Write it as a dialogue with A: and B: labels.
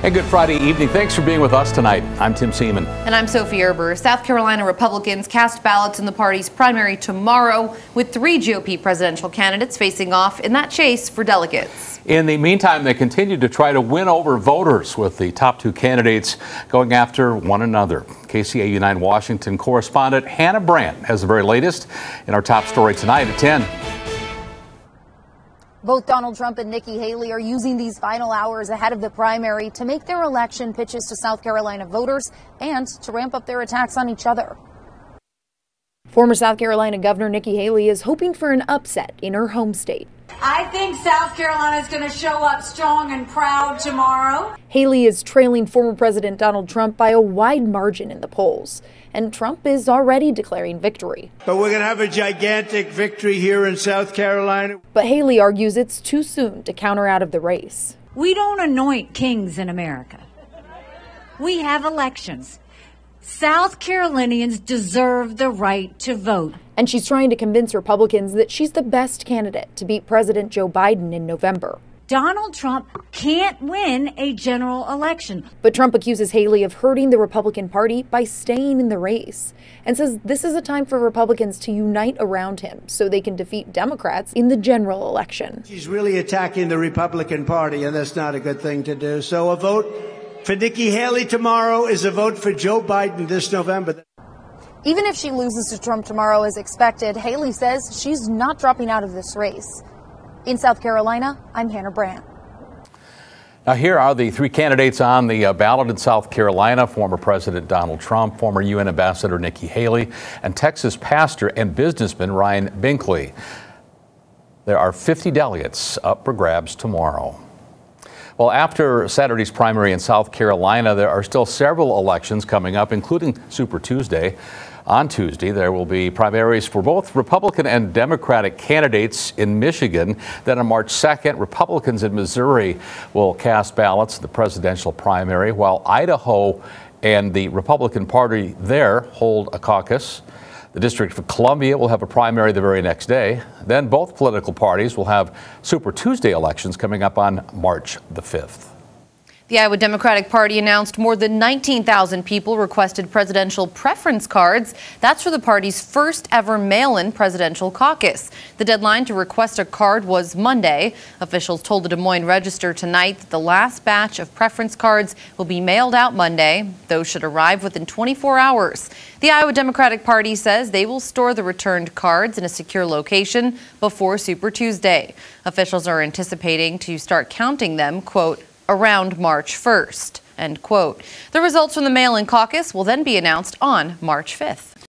A: And good Friday evening. Thanks for being with us tonight. I'm Tim Seaman.
B: And I'm Sophie Erber. South Carolina Republicans cast ballots in the party's primary tomorrow, with 3 GOP presidential candidates facing off in that chase for delegates.
A: In the meantime, they continue to try to win over voters, with the top 2 candidates going after one another. KCAU 9 Washington correspondent Hannah Brandt has the very latest in our top story tonight at 10.
C: Both Donald Trump and Nikki Haley are using these final hours ahead of the primary to make their election pitches to South Carolina voters and to ramp up their attacks on each other. Former South Carolina Governor Nikki Haley is hoping for an upset in her home state.
D: I think South Carolina is going to show up strong and proud tomorrow.
C: Haley is trailing former President Donald Trump by a wide margin in the polls, and Trump is already declaring victory.
E: But we're going to have a gigantic victory here in South Carolina.
C: But Haley argues it's too soon to count her out of the race.
D: We don't anoint kings in America. We have elections. South Carolinians deserve the right to vote.
C: And she's trying to convince Republicans that she's the best candidate to beat President Joe Biden in November.
D: Donald Trump can't win a general election.
C: But Trump accuses Haley of hurting the Republican Party by staying in the race and says this is a time for Republicans to unite around him so they can defeat Democrats in the general election.
E: She's really attacking the Republican Party, and that's not a good thing to do. So a vote for Nikki Haley tomorrow is a vote for Joe Biden this November.
C: Even if she loses to Trump tomorrow as expected, Haley says she's not dropping out of this race. In South Carolina, I'm Hannah Brandt.
A: Now, here are the 3 candidates on the ballot in South Carolina: former President Donald Trump, former UN Ambassador Nikki Haley, and Texas pastor and businessman Ryan Binkley. There are 50 delegates up for grabs tomorrow. Well, after Saturday's primary in South Carolina, there are still several elections coming up, including Super Tuesday. On Tuesday, there will be primaries for both Republican and Democratic candidates in Michigan. Then on March 2nd, Republicans in Missouri will cast ballots in the presidential primary, while Idaho and the Republican Party there hold a caucus. The District of Columbia will have a primary the very next day. Then both political parties will have Super Tuesday elections coming up on March the 5th.
B: The Iowa Democratic Party announced more than 19,000 people requested presidential preference cards. That's for the party's first ever mail-in presidential caucus. The deadline to request a card was Monday. Officials told the Des Moines Register tonight that the last batch of preference cards will be mailed out Monday. Those should arrive within 24 hours. The Iowa Democratic Party says they will store the returned cards in a secure location before Super Tuesday. Officials are anticipating to start counting them, quote, around March 1st, end quote. The results from the mail-in caucus will then be announced on March 5th.